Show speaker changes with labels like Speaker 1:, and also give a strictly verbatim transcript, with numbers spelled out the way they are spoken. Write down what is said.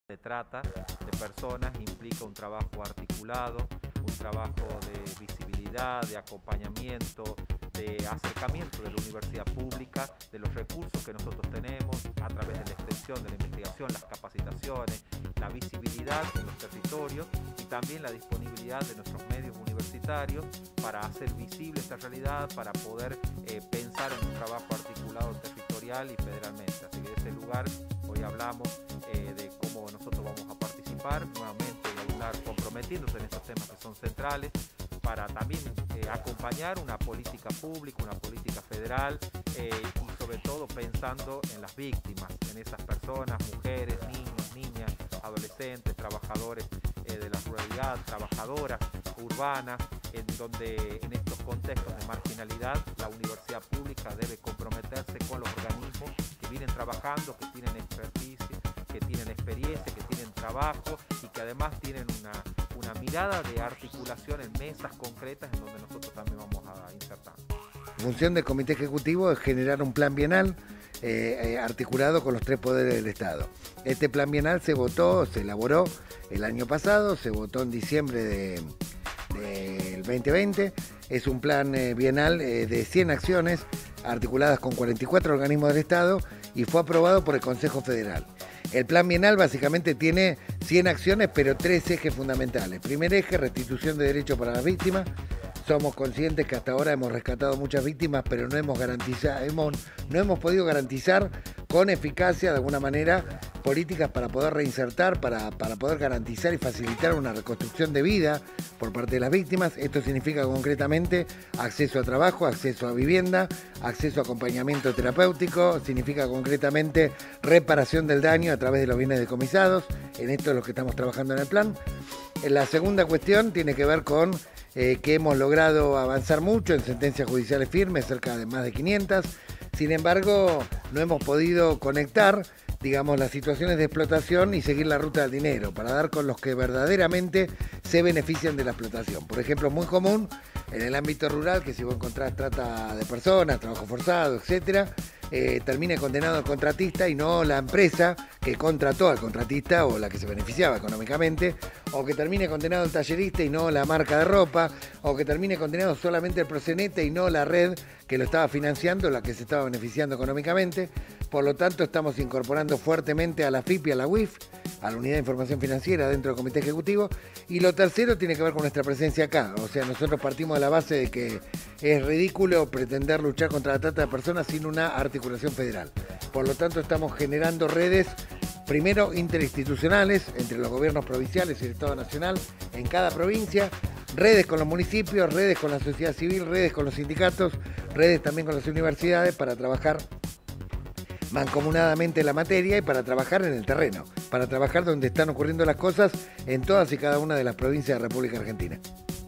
Speaker 1: Se trata de personas, implica un trabajo articulado, un trabajo de visibilidad, de acompañamiento, de acercamiento de la universidad pública, de los recursos que nosotros tenemos a través de la extensión de la investigación, las capacitaciones, la visibilidad en los territorios y también la disponibilidad de nuestros medios universitarios para hacer visible esta realidad, para poder eh, pensar en un trabajo articulado territorial y federalmente. Así que de ese lugar hoy hablamos eh, de cómo nosotros vamos a participar nuevamente y hablar comprometiéndose en estos temas que son centrales para también eh, acompañar una política pública, una política federal eh, y sobre todo pensando en las víctimas, en esas personas, mujeres, niños, niñas, adolescentes, trabajadores eh, de la ruralidad, trabajadoras urbanas, en donde en estos contextos de marginalidad la universidad pública debe comprometerse con los organismos que vienen trabajando, que tienen expertise, que tienen experiencia, que tienen trabajo y que además tienen una, una mirada de articulación en mesas concretas en donde nosotros también vamos a insertar.
Speaker 2: La función del Comité Ejecutivo es generar un plan bienal eh, eh, articulado con los tres poderes del Estado. Este plan bienal se votó, se elaboró el año pasado, se votó en diciembre de, de, del veinte veinte. Es un plan eh, bienal eh, de cien acciones articuladas con cuarenta y cuatro organismos del Estado y fue aprobado por el Consejo Federal. El plan bienal básicamente tiene cien acciones, pero tres ejes fundamentales. Primer eje, restitución de derechos para las víctimas. Somos conscientes que hasta ahora hemos rescatado muchas víctimas, pero no hemos garantizado, hemos, no hemos podido garantizar con eficacia, de alguna manera, políticas para poder reinsertar, para, para poder garantizar y facilitar una reconstrucción de vida por parte de las víctimas. Esto significa concretamente acceso a trabajo, acceso a vivienda, acceso a acompañamiento terapéutico, significa concretamente reparación del daño a través de los bienes decomisados. En esto es lo que estamos trabajando en el plan. La segunda cuestión tiene que ver con eh, que hemos logrado avanzar mucho en sentencias judiciales firmes, cerca de más de quinientas. Sin embargo, no hemos podido conectar, digamos, las situaciones de explotación y seguir la ruta del dinero para dar con los que verdaderamente se benefician de la explotación. Por ejemplo, es muy común en el ámbito rural que si vos encontrás trata de personas, trabajo forzado, etcétera, eh, termine condenado el contratista y no la empresa que contrató al contratista o la que se beneficiaba económicamente, o que termine condenado el tallerista y no la marca de ropa, o que termine condenado solamente el proxeneta y no la red que lo estaba financiando, la que se estaba beneficiando económicamente. Por lo tanto, estamos incorporando fuertemente a la F I P y a la U I F, a la Unidad de Información Financiera dentro del Comité Ejecutivo. Y lo tercero tiene que ver con nuestra presencia acá. O sea, nosotros partimos de la base de que es ridículo pretender luchar contra la trata de personas sin una articulación federal. Por lo tanto, estamos generando redes, primero interinstitucionales, entre los gobiernos provinciales y el Estado Nacional, en cada provincia, redes con los municipios, redes con la sociedad civil, redes con los sindicatos, redes también con las universidades para trabajar mancomunadamente la materia y para trabajar en el terreno, para trabajar donde están ocurriendo las cosas en todas y cada una de las provincias de la República Argentina.